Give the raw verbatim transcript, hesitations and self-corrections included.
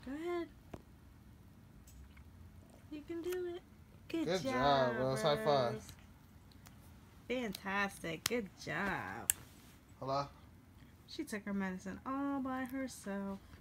Go ahead. You can do it. Good, Good job, job, Rose. High five. Fantastic. Good job. Hello? She took her medicine all by herself.